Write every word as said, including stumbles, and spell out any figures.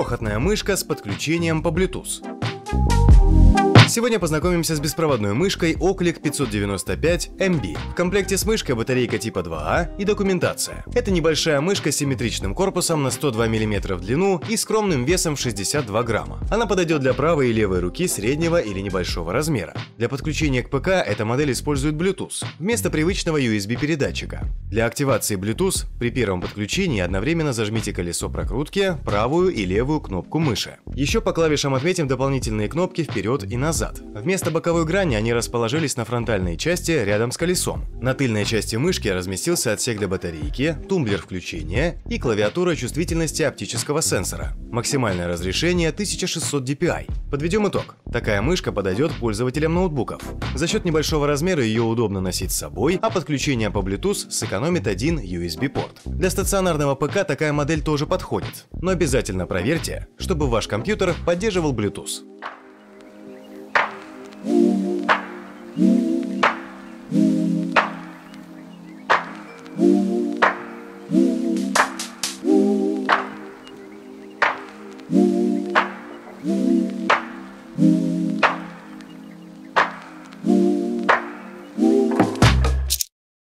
Крохотная мышка с подключением по Bluetooth. Сегодня познакомимся с беспроводной мышкой Oclic пятьсот девяносто пять эм би. В комплекте с мышкой батарейка типа два А и документация. Это небольшая мышка с симметричным корпусом на сто два миллиметра в длину и скромным весом в шестьдесят два грамма. Она подойдет для правой и левой руки среднего или небольшого размера. Для подключения к ПК эта модель использует Bluetooth вместо привычного ю эс би передатчика. Для активации Bluetooth при первом подключении одновременно зажмите колесо прокрутки, правую и левую кнопку мыши. Еще по клавишам отметим дополнительные кнопки вперед и назад. Вместо боковой грани они расположились на фронтальной части рядом с колесом. На тыльной части мышки разместился отсек для батарейки, тумблер включения и клавиатура чувствительности оптического сенсора. Максимальное разрешение тысяча шестьсот ди пи ай. Подведем итог. Такая мышка подойдет пользователям ноутбуков. За счет небольшого размера ее удобно носить с собой, а подключение по Bluetooth сэкономит один ю эс би порт. Для стационарного ПК такая модель тоже подходит, но обязательно проверьте, чтобы ваш компьютер поддерживал Bluetooth.